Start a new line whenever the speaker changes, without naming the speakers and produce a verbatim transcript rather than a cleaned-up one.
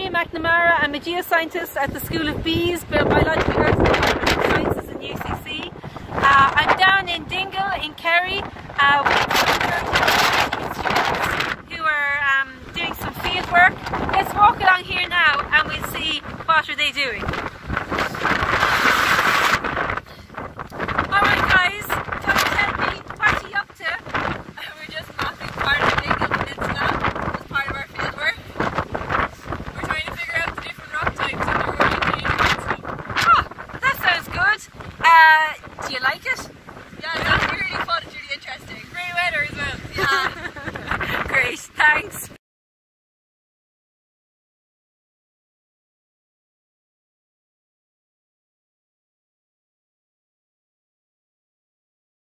Maria McNamara. I'm a geoscientist at the School of Bees, Biological Earth Sciences in U C C. Uh, I'm down in Dingle in Kerry uh, with some students who are um, doing some field work. Let's walk along here now and we'll see what are they doing.